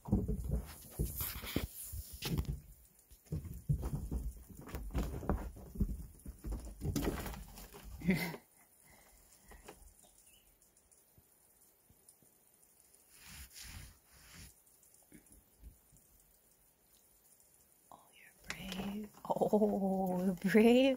Oh, brave.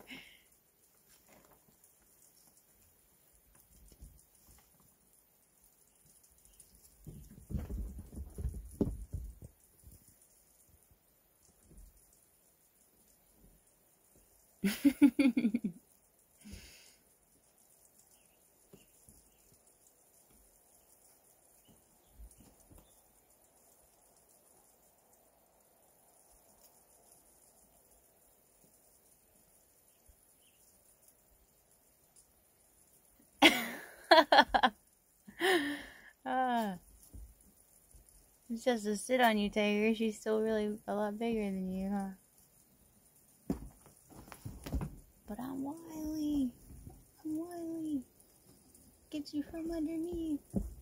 Ah, it's just to sit on you, Tiger. She's still really a lot bigger than you, huh? But I'm wily. I'm wily. Get you from underneath.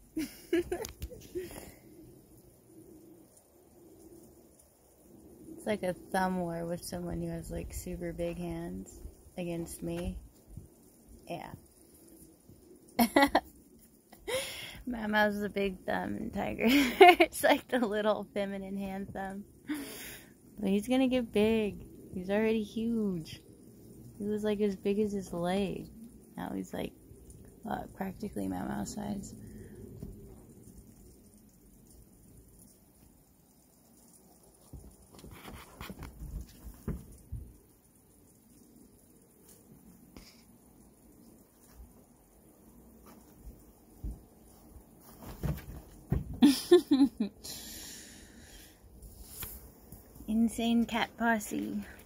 It's like a thumb war with someone who has like super big hands against me. Yeah. Mama's the big thumb and Tiger it's like the little feminine hand thumb. But he's gonna get big. He's already huge. He was like as big as his leg. Now he's like practically Mama size. Insane cat posse.